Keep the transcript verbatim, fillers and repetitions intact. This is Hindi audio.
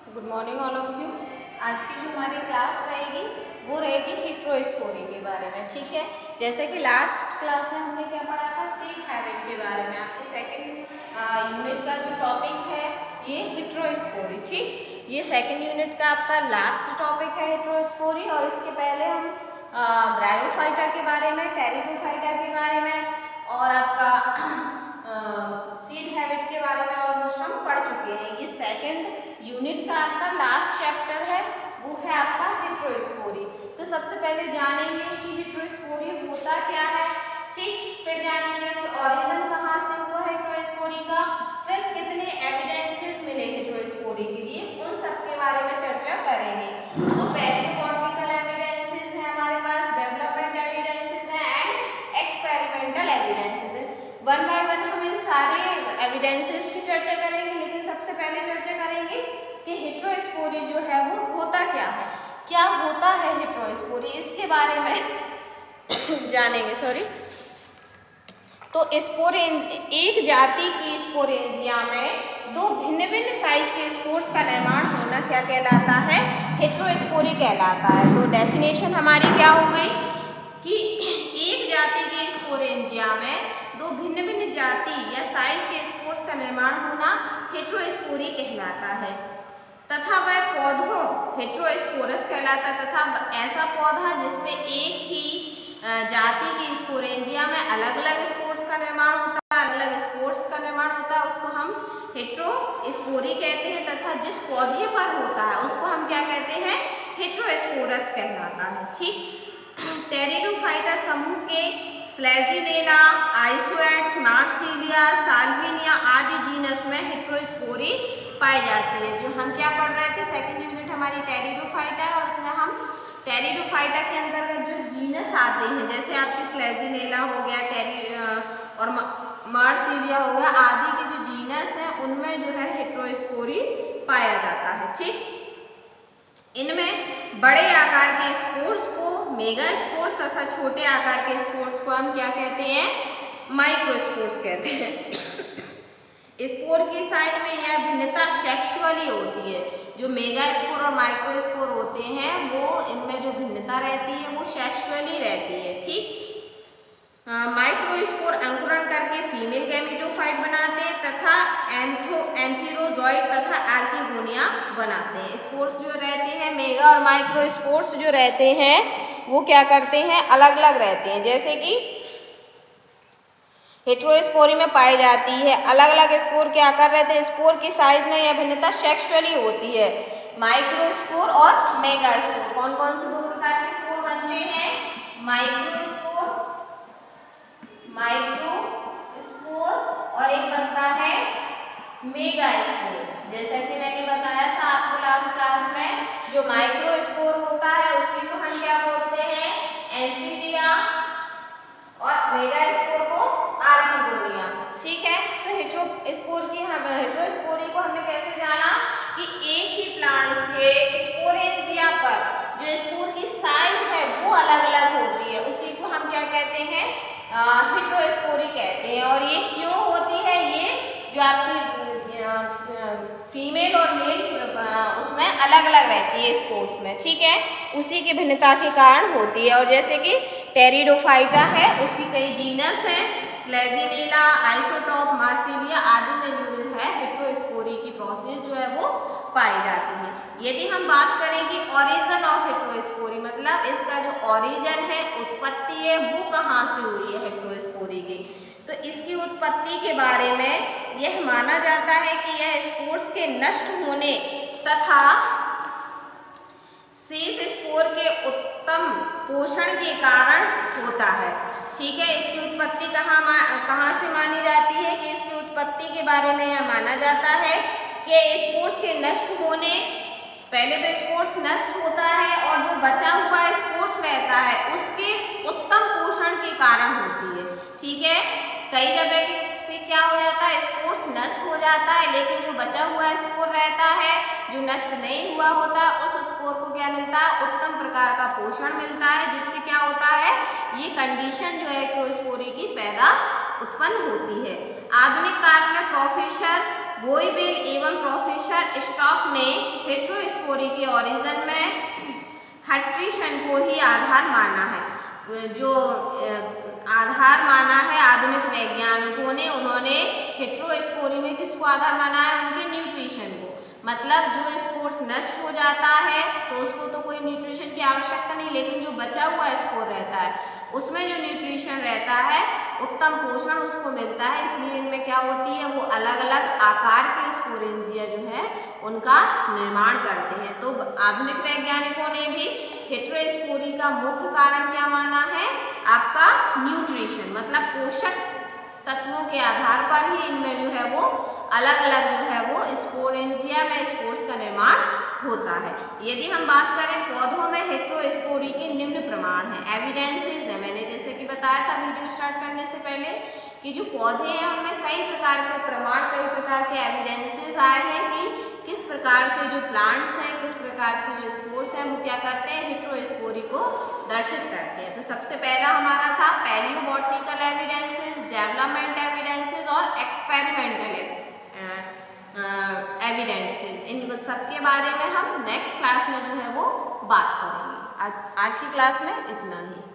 Good morning all of you. आज की जो हमारी क्लास रहेगी वो रहेगी हेट्रोस्पोरी के बारे में। ठीक है, जैसे कि लास्ट क्लास में हमने क्या पढ़ा था, सीड हैबिट के बारे में। आपके सेकंड यूनिट का जो टॉपिक है ये हेट्रोस्पोरी। ठीक, ये सेकंड यूनिट का आपका लास्ट टॉपिक है हेट्रोस्पोरी। और इसके पहले हम ब्रायोफाइटा के बारे में, टेरिडोफाइटा के बारे में और आपका सीड हैबिट के बारे में ऑलमोस्ट हम पढ़ चुके हैं। ये सेकंड यूनिट का आपका लास्ट चैप्टर है, वो है आपका हेट्रोस्पोरी। तो सबसे पहले जानेंगे कि हेट्रोस्पोरी होता क्या है। ठीक, फिर जानेंगे कि ओरिजिन कहाँ से हुआ हेट्रोस्पोरी का, फिर कितने एविडेंसेस मिले हेट्रोस्पोरी के लिए, उन सब के बारे में चर्चा करेंगे। तो पहले पॉलिटिकल एविडेंसेस है हमारे पास, डेवलपमेंट एविडेंसेस है एंड एक्सपेरिमेंटल एविडेंसेस है। वन बाय वन हम इन सारे एविडेंसेस की चर्चा करेंगे, लेकिन सबसे पहले चर्चा करेंगे कि हेट्रोस्पोरी जो है वो होता क्या है, क्या होता है हेट्रोस्पोरी, इसके बारे में जानेंगे। सॉरी, तो स्पोरें एक जाति की स्पोरेंजिया में दो भिन्न भिन्न साइज के स्पोर्स का निर्माण होना क्या कहलाता है, हेट्रोस्पोरी कहलाता है। तो डेफिनेशन हमारी क्या हो गई कि एक जाति के स्पोरेंजिया में दो भिन्न भिन्न जाति या साइज के स्पोर्स का निर्माण होना हेट्रोस्पोरी कहलाता है, तथा वह पौधों हेट्रोस्पोरस कहलाता है। तथा ऐसा पौधा जिसमें एक ही जाति की स्पोरेंजिया में अलग अलग स्पोर्स का निर्माण होता है, अलग अलग स्पोर्स का निर्माण होता है, उसको हम हेट्रोस्पोरी कहते हैं। तथा जिस पौधे पर होता है उसको हम क्या कहते हैं, हेट्रोस्पोरस कहलाता है। ठीक, टेरिडोफाइटा समूह के स्लेजिनेला, आइसोएट्स, मार्सिलिया, साल्विनिया आदि जीनस में हेट्रोस्पोरी पाई जाती है। जो हम क्या पढ़ रहे थे, सेकंड यूनिट हमारी टेरिडोफाइटा है, और उसमें हम टेरिडोफाइटा के अंतर्गत जो जीनस आते हैं, जैसे आपके स्लेजिनेला हो गया, टेरी और मार्सिलिया हो गया, आदि के जो जीनस हैं उनमें जो है हेट्रोस्पोरी पाया जाता है। ठीक, इनमें बड़े आकार के स्पोर्स को मेगा स्पोर्स तथा छोटे आकार के स्पोर्स को हम क्या कहते हैं, माइक्रोस्पोर्स कहते हैं। स्पोर की साइड में यह भिन्नता सेक्सुअली होती है। जो मेगा स्पोर और माइक्रोस्पोर होते हैं वो इनमें जो भिन्नता रहती है वो सेक्सुअली रहती है। ठीक, माइक्रोस्पोर अंकुरण करके फीमेल गैमेटोफाइट बनाते हैं तथा एंथो एंथीरोजॉइड तथा आर्किगोनिया बनाते हैं। स्पोर्स जो रहते हैं मेगा और माइक्रोस्पोर्स जो रहते हैं वो क्या करते हैं, अलग अलग रहते हैं। जैसे कि हेट्रोस्पोरी में पाई जाती है अलग अलग स्पोर के आकार रहते हैं, स्पोर की साइज में यह भिन्नता सेक्सुअली होती है। माइक्रोस्पोर और मेगा स्पोर, कौन कौन से दो प्रकार के स्पोर बनते हैं, माइक्रोस्पोर माइक्रोस्पोर और एक बनता है मेगा स्पोर। जैसा कि मैंने बताया था आपको लास्ट क्लास में, जो माइक्रोस्पोर होता है उसी को हम क्या बोलते हैं, एंथीरिया, और मेगा स्पोर को आर्किगोनिया। ठीक है, तो हेट्रोस्पोर की हम हेट्रोस्पोरी को हमने कैसे जाना कि एक ही प्लांट्स के स्पोरेंजिया पर जो स्पोर की साइज है वो अलग अलग होती है, उसी को हम क्या कहते हैं, हेट्रोस्पोरी कहते हैं। और ये क्यों होती है, ये जो आपकी फीमेल और मेल उसमें अलग अलग रहती है स्पोर्स में। ठीक है, उसी की भिन्नता के कारण होती है। और जैसे कि टेरिडोफाइटा है, उसकी कई जीनस हैं, स्लेजिनेला, आइसोटॉप, मार्सिलिया आदि में जो है हेट्रोस्पोरी की प्रोसेस जो है वो पाई जाती है। यदि हम बात करें कि ओरिजिन ऑफ हेट्रोस्पोरी, मतलब इसका जो ओरिजिन है, उत्पत्ति है, वो कहाँ से हुई है हेट्रोस्पोरी की, तो इसकी उत्पत्ति के बारे में यह माना जाता है कि यह स्पोर्स के नष्ट होने तथा शेष स्पोर के उत्तम पोषण के कारण होता है। ठीक है, इसकी उत्पत्ति कहाँ कहाँ से मानी जाती है कि इसकी उत्पत्ति के बारे में यह माना जाता है कि स्पोर्स के नष्ट होने, पहले तो स्पोर्स नष्ट होता है और जो बचा हुआ स्पोर्स रहता है उसके उत्तम पोषण के कारण होती है। ठीक है, कई जगह पे क्या हो जाता है, स्पोर्स नष्ट हो जाता है, लेकिन जो बचा हुआ स्पोर रहता है, जो नष्ट नहीं हुआ होता, उस स्पोर को क्या मिलता है, उत्तम प्रकार का पोषण मिलता है, जिससे क्या होता है, ये कंडीशन जो है हेट्रोस्पोरी की पैदा उत्पन्न होती है। आधुनिक काल में प्रोफेसर बोइबेल एवं प्रोफेसर स्टॉक ने हेट्रोस्पोरी के ओरिजिन में हट्रिशन को ही आधार माना है। जो आधार माना है आधुनिक वैज्ञानिकों ने, उन्होंने हेट्रोस्पोरी में किसको आधार माना है? उनके न्यूट्रिशन को। मतलब जो स्पोर्स नष्ट हो जाता है तो उसको तो कोई न्यूट्रिशन की आवश्यकता नहीं, लेकिन जो बचा हुआ स्पोर रहता है उसमें जो न्यूट्रिशन रहता है, उत्तम पोषण उसको मिलता है। इसलिए इनमें क्या होती है, वो अलग अलग आकार के स्पोरेंजिया जो है उनका निर्माण करते हैं। तो आधुनिक वैज्ञानिकों ने भी हेट्रोस्पोरी का मुख्य कारण क्या माना है? आपका न्यूट्रिशन, मतलब पोषक तत्वों के आधार पर ही इनमें जो है वो अलग अलग जो है वो स्पोरेंजिया में स्पोर्स का निर्माण होता है। यदि हम बात करें पौधों में हेट्रोस्पोरी के निम्न प्रमाण हैं, एविडेंसेस है। मैंने जैसे कि बताया था वीडियो स्टार्ट करने से पहले कि जो पौधे हैं उनमें कई प्रकार के प्रमाण, कई प्रकार के एविडेंसेस आए हैं कि किस प्रकार से जो प्लांट्स हैं, किस प्रकार से जो स्पोर्स हैं, वो क्या करते हैं? हेट्रोस्पोरी को दर्शित करते हैं। तो सबसे पहला हमारा था पैलियोबॉटनिकल एविडेंसेस, डेवलपमेंट एविडेंसेस और एक्सपेरिमेंटल एविडेंसेस। इन सबके बारे में हम नेक्स्ट क्लास में जो है वो बात करेंगे। आज आज की क्लास में इतना ही।